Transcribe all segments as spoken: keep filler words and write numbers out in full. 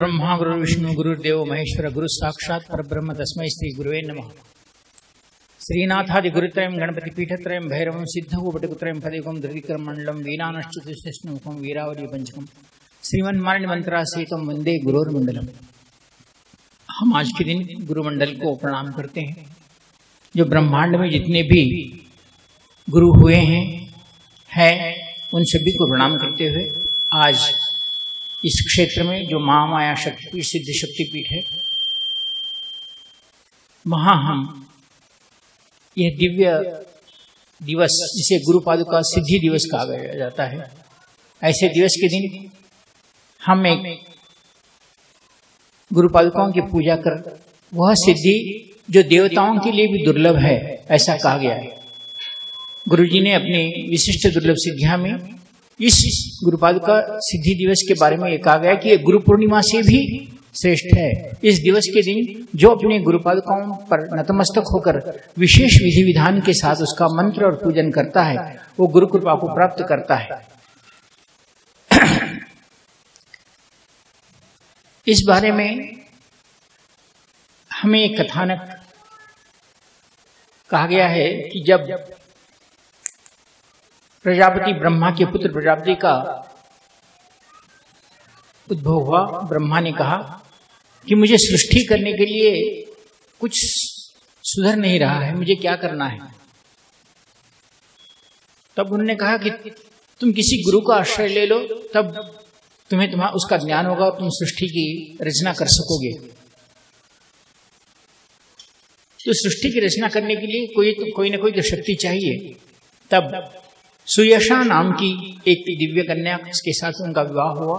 ब्रह्मा गुरु विष्णु गुरुदेव महेश्वर गुरु साक्षात् परब्रह्म तस्मै श्री गुरुवे नमः। श्रीनाथादि गुरुत्रयं गणपति पीठत्रयं भैरवं सिद्धवटकुत्रयं पदिकं धृतिकरं मंडलं वीणानश्चतुष्टमुखं वीरावली पंचकं श्रीमन्मालिनी मंत्रासेतम वंदे गुरुर्मंडलम। हम आज के दिन गुरुमंडल को प्रणाम करते हैं। जो ब्रह्मांड में जितने भी गुरु हुए हैं हैं उन सभी को प्रणाम करते हुए आज इस क्षेत्र में जो महामाया शक्तिपीठ सिद्ध शक्तिपीठ है, वहां हम यह दिव्य दिवस जिसे गुरु पादुका सिद्धि दिवस कहा जाता है, ऐसे दिवस के दिन हम एक गुरु पादुकाओं की पूजा कर वह सिद्धि जो देवताओं के लिए भी दुर्लभ है ऐसा कहा गया है। गुरु जी ने अपनी विशिष्ट दुर्लभ सिद्धियां में इस गुरु पादुका सिद्धि दिवस के बारे में ये कहा गया कि ये गुरु पूर्णिमा से भी श्रेष्ठ है। इस दिवस के दिन जो अपने गुरु पादुकाओं पर नतमस्तक होकर विशेष विधि विधान के साथ उसका मंत्र और पूजन करता है वो गुरु कृपा को प्राप्त करता है। इस बारे में हमें एक कथानक कहा गया है कि जब प्रजापति ब्रह्मा के पुत्र प्रजापति का उद्भव हुआ, ब्रह्मा ने कहा कि मुझे सृष्टि करने के लिए कुछ सुधर नहीं रहा है, मुझे क्या करना है। तब उन्होंने कहा कि तुम किसी गुरु का आश्रय ले लो, तब तुम्हें तुम्हारा उसका ज्ञान होगा और तुम सृष्टि की रचना कर सकोगे। तो सृष्टि की रचना करने के लिए कोई तो कोई ना कोई तो शक्ति चाहिए। तब सुयशा नाम की एक दिव्य कन्या के साथ उनका विवाह हुआ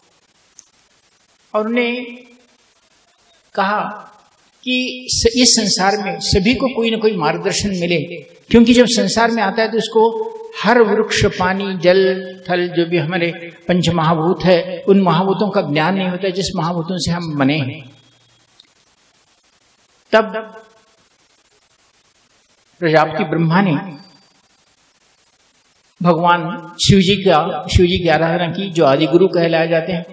और उन्हें कहा कि इस संसार में सभी को कोई ना कोई मार्गदर्शन मिले, क्योंकि जब संसार में आता है तो उसको हर वृक्ष, पानी, जल, थल जो भी हमारे पंच महाभूत है उन महाभूतों का ज्ञान नहीं होता जिस महाभूतों से हम बने हैं। तब प्रजापति ब्रह्मा ने भगवान शिव जी का शिव जी की आराधना की, जो आदि गुरु कहलाए जाते हैं,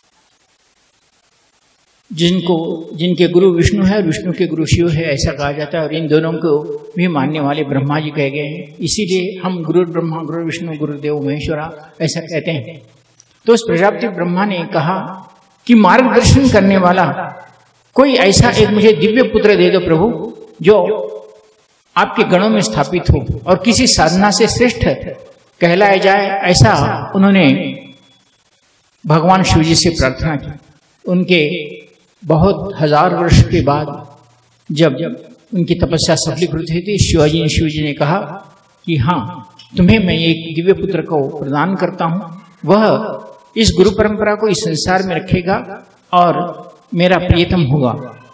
जिनको जिनके गुरु विष्णु है और विष्णु के गुरु शिव है ऐसा कहा जाता है, और इन दोनों को भी मानने वाले ब्रह्मा जी कहे गए हैं। इसीलिए हम गुरु ब्रह्मा गुरु विष्णु गुरुदेव महेश्वरा ऐसा कहते हैं। तो उस प्रजापति ब्रह्मा ने कहा कि मार्गदर्शन करने वाला कोई ऐसा एक मुझे दिव्य पुत्र दे दो प्रभु, जो आपके गणों में स्थापित हो और किसी साधना से श्रेष्ठ कहलाया जाए। ऐसा उन्होंने भगवान शिव जी से प्रार्थना की। उनके बहुत हजार वर्ष के बाद जब उनकी तपस्या सफलीकृत हुई थी, शिवाजी ने शिव जी ने कहा कि हाँ, तुम्हें मैं एक दिव्य पुत्र को प्रदान करता हूं, वह इस गुरु परंपरा को इस संसार में रखेगा और मेरा प्रियतम होगा।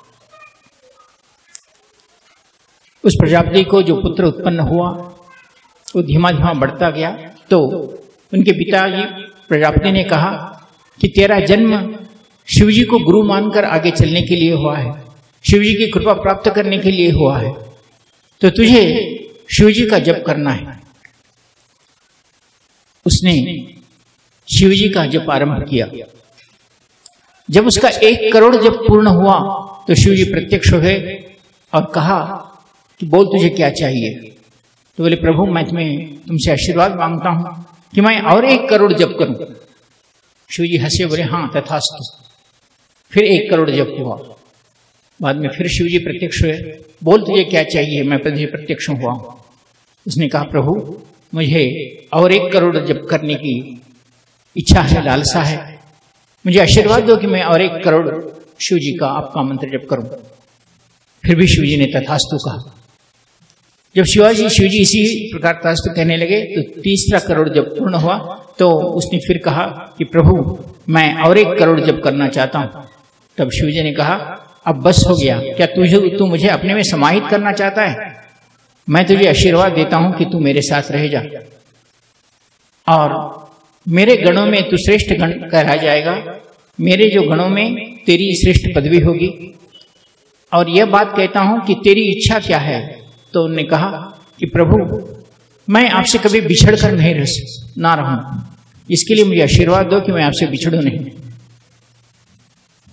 उस प्रजापति को जो पुत्र उत्पन्न हुआ वो धीमा धीमा बढ़ता गया। तो उनके पिताजी प्रजापति ने कहा कि तेरा जन्म शिवजी को गुरु मानकर आगे चलने के लिए हुआ है, शिवजी की कृपा प्राप्त करने के लिए हुआ है, तो तुझे शिवजी का जप करना है। उसने शिवजी का जप आरंभ किया। जब उसका एक करोड़ जप पूर्ण हुआ तो शिवजी प्रत्यक्ष हुए और कहा कि बोल तुझे क्या चाहिए। तो बोले प्रभु, मैं तुम्हें तुमसे आशीर्वाद मांगता हूं कि मैं और एक करोड़ जप करूं। शिव जी हंसे, बोले हाँ तथास्तु। फिर एक करोड़ जप हुआ। बाद में फिर शिव जी प्रत्यक्ष हुए, बोल तुझे क्या चाहिए, मैं तुझे प्रत्यक्ष हुआ। उसने कहा प्रभु, मुझे और एक करोड़ जप करने की इच्छा है, लालसा है, मुझे आशीर्वाद दो कि मैं और एक करोड़ शिव जी का आपका मंत्र जप करूं। फिर भी शिव जी ने तथास्तु कहा। जब शिवाजी शिव जी इसी प्रकार तथास्तु कहने लगे तो तीसरा करोड़ जब पूर्ण हुआ तो उसने फिर कहा कि प्रभु, मैं और एक करोड़ जप करना चाहता हूं। तब शिव जी ने कहा अब बस हो गया, क्या तुझे तू मुझे अपने में समाहित करना चाहता है? मैं तुझे आशीर्वाद देता हूं कि तू मेरे साथ रह जा और मेरे गणों में तू श्रेष्ठ गण कहा जाएगा, मेरे जो गणों में तेरी श्रेष्ठ पदवी होगी। और यह बात कहता हूं कि तेरी इच्छा क्या है? तो उन्होंने कहा कि प्रभु, मैं आपसे कभी बिछड़ कर नहीं रह ना रहूं, इसके लिए मुझे आशीर्वाद दो कि मैं आपसे बिछड़ूं नहीं।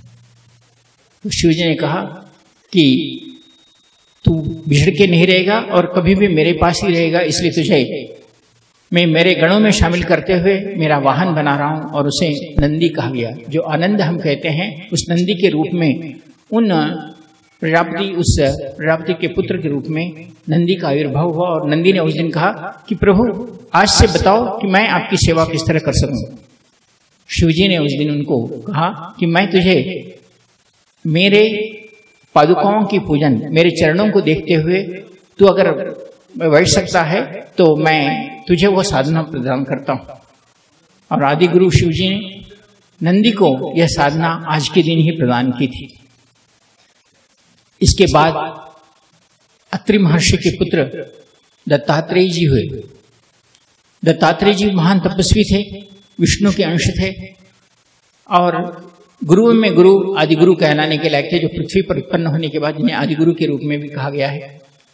तो शिव जी ने कहा कि तू बिछड़ के नहीं रहेगा और कभी भी मेरे पास ही रहेगा, इसलिए तुझे मैं मेरे गणों में शामिल करते हुए मेरा वाहन बना रहा हूं। और उसे नंदी कहा गया। जो आनंद हम कहते हैं, उस नंदी के रूप में उन प्रजापति उस प्रजापति के पुत्र के रूप में नंदी का आविर्भाव हुआ। और नंदी ने उस दिन कहा कि प्रभु आज से बताओ कि मैं आपकी सेवा किस तरह कर सकूं। शिवजी ने उस दिन उनको कहा कि मैं तुझे मेरे पादुकाओं की पूजन, मेरे चरणों को देखते हुए तू अगर बैठ सकता है तो मैं तुझे वो साधना प्रदान करता हूं। और आदि गुरु शिवजी ने नंदी को यह साधना आज के दिन ही प्रदान की थी। इसके बाद अत्रि महर्षि के पुत्र दत्तात्रेय जी हुए। दत्तात्रेय जी महान तपस्वी थे, विष्णु के अंश थे और गुरुओं में गुरु आदिगुरु कहलाने के लायक थे, जो पृथ्वी पर उत्पन्न होने के बाद जिन्हें आदिगुरु के रूप में भी कहा गया है।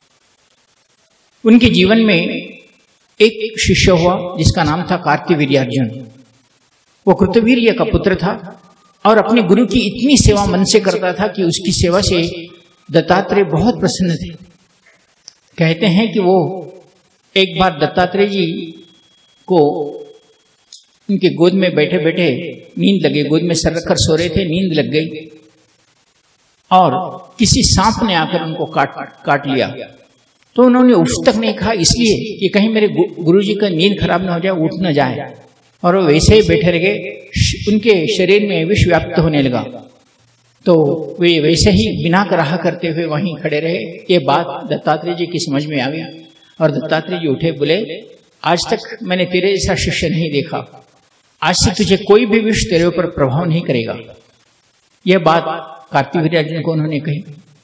उनके जीवन में एक शिष्य हुआ जिसका नाम था कार्तिवीर्यार्जुन। वो कृतवीर्य का पुत्र था और अपने गुरु की इतनी सेवा मन से करता था कि उसकी सेवा से दत्तात्रेय बहुत प्रसन्न थे। कहते हैं कि वो एक बार दत्तात्रेय जी को उनके गोद में बैठे बैठे नींद लगे, गोद में सर रखकर सो रहे थे, नींद लग गई और किसी सांप ने आकर उनको काट काट लिया। तो उन्होंने उठ तक नहीं कहा, इसलिए कि कहीं मेरे गुरुजी का नींद खराब ना हो जाए, उठ न जाए। और वो वैसे ही बैठे रह गए। उनके शरीर में विष व्याप्त होने लगा तो वे वैसे ही बिना कराह करते हुए वहीं खड़े रहे। ये बात दत्तात्रेय जी की समझ में आ गई और दत्तात्रेय जी उठे, बोले आज तक मैंने तेरे जैसा शिष्य नहीं देखा, आज से तुझे कोई भी विष तेरे ऊपर प्रभाव नहीं करेगा। यह बात कार्तिवीर्यार्जुन को उन्होंने कही।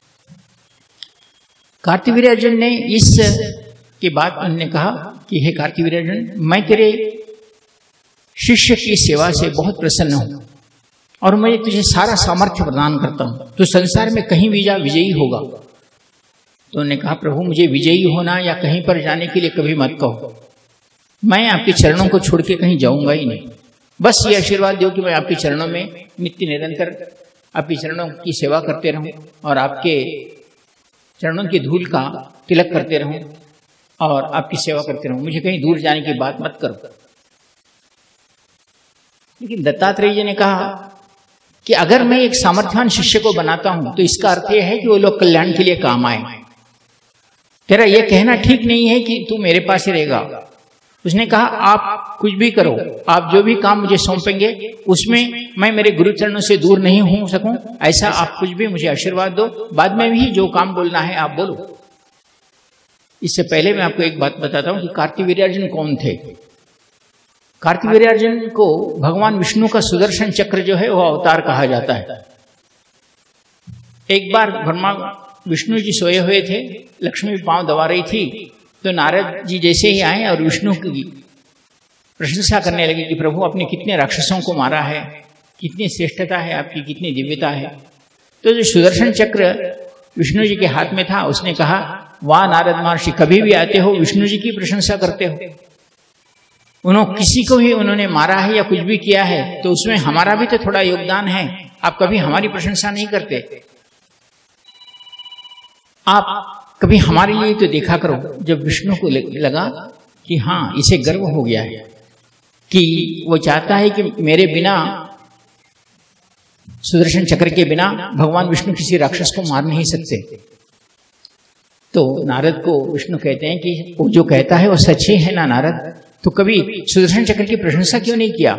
कार्तिवीर्यार्जुन ने इस के बाद उन्होंने कहा कि हे कार्तिवीर्यार्जुन, मैं तेरे शिष्य की सेवा से बहुत प्रसन्न हूं और मैं तुझे सारा सामर्थ्य प्रदान करता हूं, तो संसार में कहीं भी जा विजयी होगा। तो उन्होंने कहा प्रभु मुझे विजयी होना या कहीं पर जाने के लिए कभी मत कहो, मैं आपके चरणों को छोड़ के कहीं जाऊंगा ही नहीं। बस ये आशीर्वाद दो कि मैं आपके चरणों में नित्य निरंतर आपके चरणों की सेवा करते रहूं और आपके चरणों की धूल का तिलक करते रहूं और आपकी सेवा करते रहूं, मुझे कहीं दूर जाने की बात मत करो। लेकिन दत्तात्रेय जी ने कहा कि अगर मैं एक सामर्थ्यवान शिष्य को बनाता हूं तो इसका अर्थ यह है कि वो लोग कल्याण के लिए काम आए। तेरा यह कहना ठीक नहीं है कि तू मेरे पास ही रहेगा। उसने कहा आप कुछ भी करो, आप जो भी काम मुझे सौंपेंगे उसमें मैं मेरे गुरु चरणों से दूर नहीं हो सकूं, ऐसा आप कुछ भी मुझे आशीर्वाद दो, बाद में भी जो काम बोलना है आप बोलो। इससे पहले मैं आपको एक बात बताता हूं कि कार्तिवीर्यार्जुन कौन थे। कार्तिवीर्यार्जुन को भगवान विष्णु का सुदर्शन चक्र जो है वह अवतार कहा जाता है। एक बार ब्रह्मा विष्णु जी सोए हुए थे, लक्ष्मी पांव दबा रही थी, तो नारद जी जैसे ही आए और विष्णु की प्रशंसा करने लगे कि प्रभु आपने कितने राक्षसों को मारा है, कितनी श्रेष्ठता है आपकी, कितनी दिव्यता है। तो जो सुदर्शन चक्र विष्णु जी के हाथ में था उसने कहा वाह नारद महर्षि, कभी भी आते हो विष्णु जी की प्रशंसा करते हो। उन्होंने किसी को भी उन्होंने मारा है या कुछ भी किया है तो उसमें हमारा भी तो थोड़ा योगदान है, आप कभी हमारी प्रशंसा नहीं करते। आप कभी हमारे लिए तो देखा करो। जब विष्णु को लगा कि हाँ इसे गर्व हो गया है कि वो चाहता है कि मेरे बिना, सुदर्शन चक्र के बिना भगवान विष्णु किसी राक्षस को मार नहीं सकते, तो नारद को विष्णु कहते हैं कि वो जो कहता है वो सच ही है ना नारद, तो कभी सुदर्शन चक्र की प्रशंसा क्यों नहीं किया।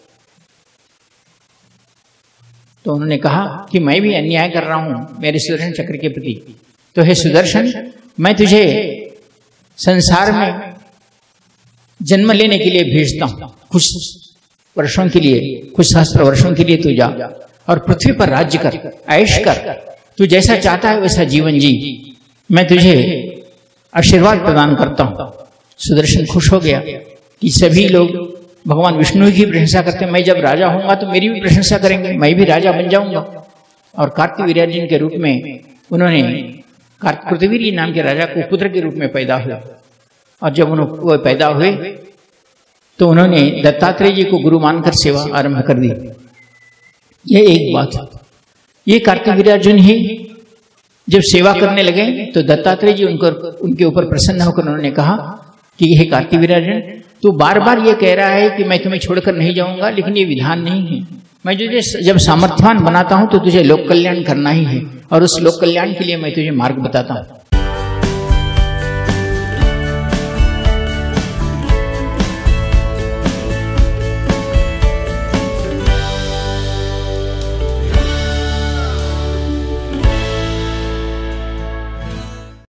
तो उन्होंने कहा कि मैं भी अन्याय कर रहा हूं मेरे सुदर्शन चक्र के प्रति। तो हे सुदर्शन, मैं तुझे संसार में जन्म लेने के लिए भेजता हूं, कुछ वर्षों के लिए, कुछ सहस्त्र वर्षों के लिए तू जा और पृथ्वी पर राज्य कर, ऐश कर, तू जैसा चाहता है वैसा जीवन जी, मैं तुझे आशीर्वाद प्रदान करता हूं। सुदर्शन खुश हो गया कि सभी लोग भगवान विष्णु की प्रशंसा करते हैं, मैं जब राजा होऊंगा तो मेरी भी प्रशंसा करेंगे, मैं भी राजा बन जाऊंगा। और कार्तिवीर्यार्जुन के रूप में उन्होंने कार्तिवीर्य नाम के राजा को पुत्र के रूप में पैदा हुआ। और जब उन्होंने पैदा हुए तो उन्होंने दत्तात्रेय जी को गुरु मानकर सेवा आरंभ कर दी। यह एक बात है। ये कार्तिवीर्यार्जुन ही जब सेवा करने लगे तो दत्तात्रेय जी उनको उनके ऊपर प्रसन्न होकर उन्होंने कहा कि हे कार्तिवीर्यार्जुन, तू बार बार ये कह रहा है कि मैं तुम्हें छोड़कर नहीं जाऊंगा, लेकिन ये विधान नहीं है। मैं तुझे जब सामर्थ्यवान बनाता हूं तो तुझे लोक कल्याण करना ही है, और उस लोक कल्याण के लिए मैं तुझे मार्ग बताता हूं।